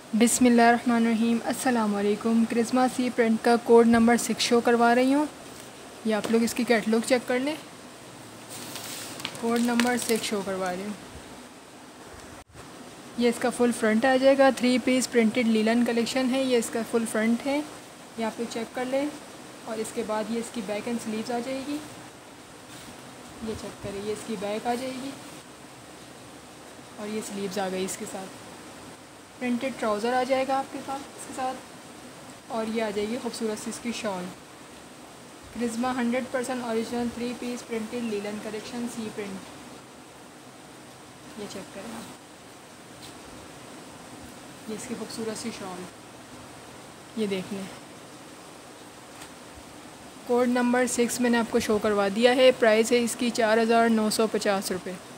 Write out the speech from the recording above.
बिस्मिल्लाहिर्रहमानिर्रहीम। अस्सलाम वालेकुम। क्रिस्मा सी प्रिंट का कोड नंबर 6 शो करवा रही हूँ। ये आप लोग इसकी कैटलॉग चेक कर लें। कोड नंबर 6 शो करवा रही हूँ। ये इसका फुल फ्रंट आ जाएगा। 3 पीस प्रिंटेड लीलन कलेक्शन है। ये इसका फुल फ्रंट है, ये आप लोग चेक कर लें। और इसके बाद ये इसकी बैक एंड स्लीव्स आ जाएगी। ये चेक करें, ये इसकी बैक आ जाएगी और ये स्लीव्स आ गई इसके साथ। प्रिंटेड ट्राउज़र आ जाएगा आपके पास इसके साथ, और ये आ जाएगी खूबसूरत सी इसकी shawl. Charizma 100% original 3 piece printed linen collection C print. ये चेक करें आप, ये इसकी खूबसूरत सी शॉल, ये देख लें। कोड नंबर 6 मैंने आपको शो करवा दिया है। प्राइस है इसकी 4950 रुपये।